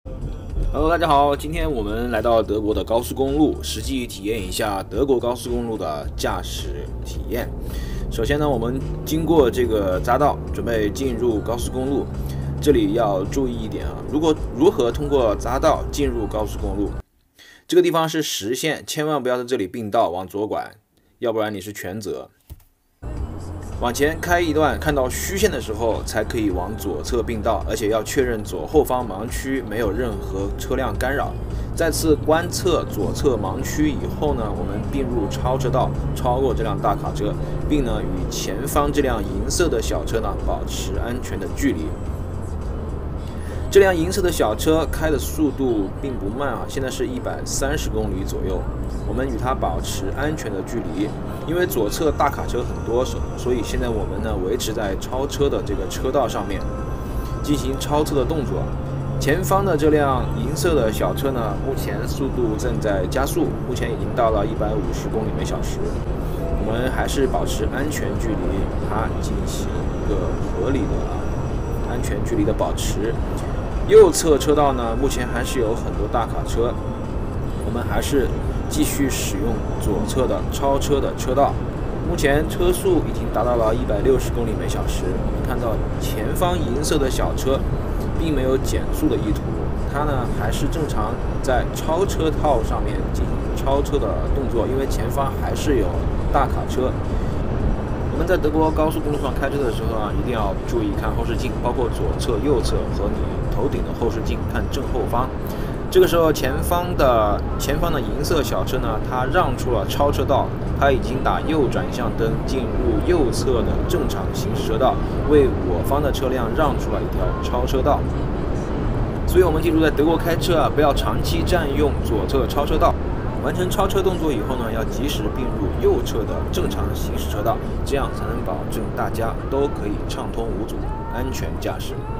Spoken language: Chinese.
Hello， 大家好，今天我们来到德国的高速公路，实际体验一下德国高速公路的驾驶体验。首先呢，我们经过这个匝道，准备进入高速公路。这里要注意一点啊，如何通过匝道进入高速公路？这个地方是实线，千万不要在这里并道往左拐，要不然你是全责。往前开一段，看到虚线的时候才可以往左侧并道，而且要确认左后方盲区没有任何车辆干扰。再次观测左侧盲区以后呢，我们并入超车道，超过这辆大卡车，并呢与前方这辆银色的小车呢保持安全的距离。这辆银色的小车开的速度并不慢啊，现在是130公里左右。我们与它保持安全的距离，因为左侧大卡车很多，所以现在我们呢维持在超车的这个车道上面进行超车的动作。前方的这辆银色的小车呢，目前速度正在加速，目前已经到了150公里每小时。我们还是保持安全距离，与它进行一个合理的安全距离的保持。右侧车道呢，目前还是有很多大卡车，我们还是继续使用左侧的超车的车道。目前车速已经达到了160公里每小时。我们看到前方银色的小车并没有减速的意图，它呢还是正常在超车道上面进行超车的动作，因为前方还是有大卡车。我们在德国高速公路上开车的时候啊，一定要注意看后视镜，包括左侧、右侧和你头顶的后视镜，看正后方。这个时候前方的银色小车呢，它让出了超车道，它已经打右转向灯进入右侧的正常行驶车道，为我方的车辆让出了一条超车道。所以我们记住，在德国开车啊，不要长期占用左侧超车道。完成超车动作以后呢，要及时并入右侧的正常行驶车道，这样才能保证大家都可以畅通无阻，安全驾驶。